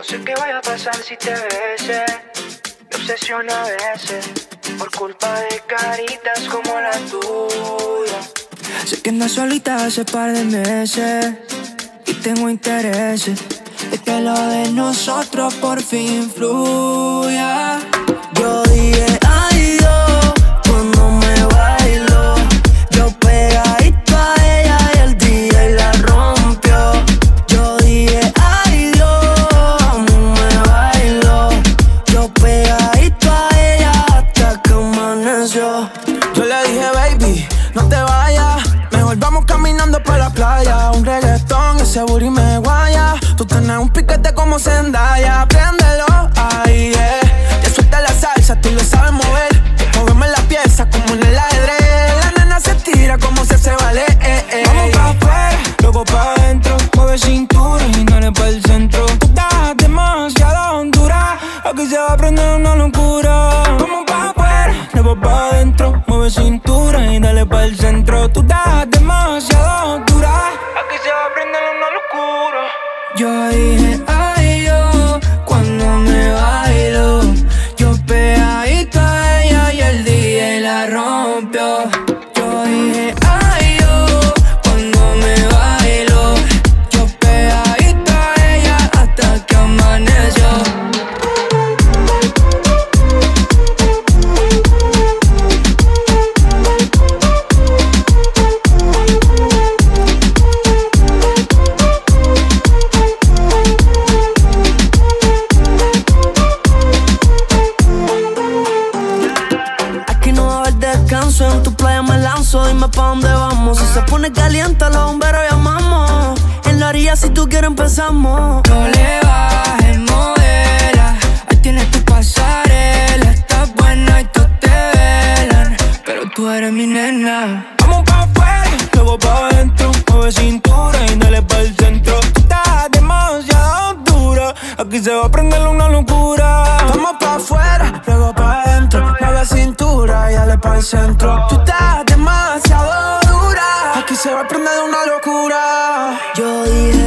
sé qué vaya a pasar si te bese. Me obsesiona a veces por culpa de caritas como la tuya. Sé que andas solita hace par de meses y tengo intereses de que lo de nosotros por fin fluya. Yo dije ay Dios cuando me bailó, yo pegadito a ella y el DJ la rompió. Yo dije ay Dios cómo me bailó, yo pegadito a ella hasta que amaneció. Yo le dije baby, no te vayas, mejor vamos caminando pa' la playa. Un reggaetón, ese booty me guaya. Tú tienes un piquete como Zendaya. Préndelo, ahí, ya suelta la salsa, tú lo sabes mover. Móveme la pieza como en el ajedrez. La nena se tira como si se vale, Vamos pa' afuera, luego pa' adentro. Mueve cintura y dale pa'l centro. Tú estás demasiado dura, aquí se va a prender una locura. Vamos pa' afuera, luego pa' adentro. Mueve cintura y dale pa'l centro. Tú estás demasiado dura, aquí se va a prender una locura. Yo dije ay yo cuando me bailó, yo pegadito a ella y el DJ la rompió. Yo dije ay yo cuando me bailó, yo pegadito a ella hasta que amaneció. En tu playa me lanzo, dime pa' dónde vamos. Si se pone caliente, los bomberos llamamos. En la orilla si tú quieres empezamos. No le bajes, modela, ahí tienes tu pasarela. Estás buena y todos te velan, pero tú eres mi nena. Vamos pa' afuera, luego pa' adentro. Mueve cintura y dale pa'l centro. Tú estás demasiado dura, aquí se va a prender una locura. vamos pa' afuera, luego pa' adentro. Mueve cintura y dale pa'l centro. Tú estás demasiado dura, aquí se va a prender una locura. Yo dije